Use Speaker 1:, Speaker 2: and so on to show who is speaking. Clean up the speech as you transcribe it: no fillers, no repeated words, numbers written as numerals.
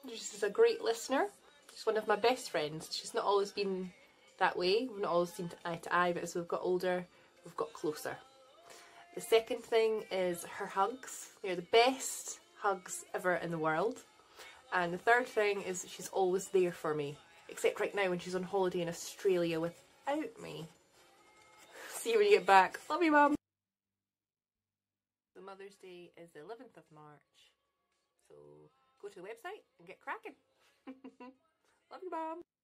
Speaker 1: She's a great listener. She's one of my best friends. She's not always been that way. We've not always seen eye to eye, but as we've got older, we've got closer. The second thing is her hugs. They're the best hugs ever in the world. And the third thing is she's always there for me. Except right now when she's on holiday in Australia without me. See you when you get back. Love you, Mum. The Mother's Day is the 11th of March. So go to the website and get cracking. Love you, Mum.